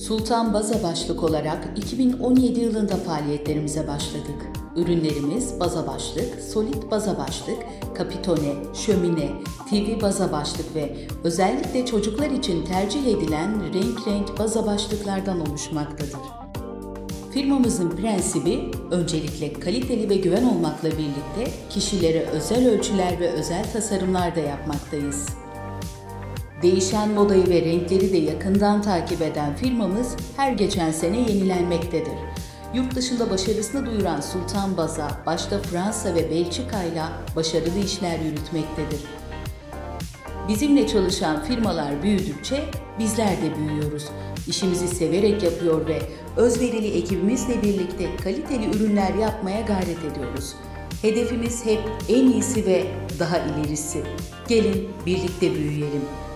Sultan Baza Başlık olarak 2017 yılında faaliyetlerimize başladık. Ürünlerimiz baza başlık, solit baza başlık, kapitone, şömine, TV baza başlık ve özellikle çocuklar için tercih edilen renk baza başlıklardan oluşmaktadır. Firmamızın prensibi öncelikle kaliteli ve güven olmakla birlikte kişilere özel ölçüler ve özel tasarımlar da yapmaktayız. Değişen modayı ve renkleri de yakından takip eden firmamız her geçen sene yenilenmektedir. Yurt dışında başarısını duyuran Sultan Baza, başta Fransa ve Belçika ile başarılı işler yürütmektedir. Bizimle çalışan firmalar büyüdükçe bizler de büyüyoruz. İşimizi severek yapıyor ve özverili ekibimizle birlikte kaliteli ürünler yapmaya gayret ediyoruz. Hedefimiz hep en iyisi ve daha ilerisi. Gelin birlikte büyüyelim.